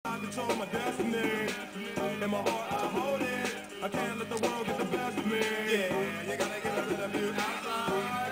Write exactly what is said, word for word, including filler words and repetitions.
I control my destiny. In my heart I hold it. I can't let the world get the best of me. Yeah, you gotta get a little bit outside.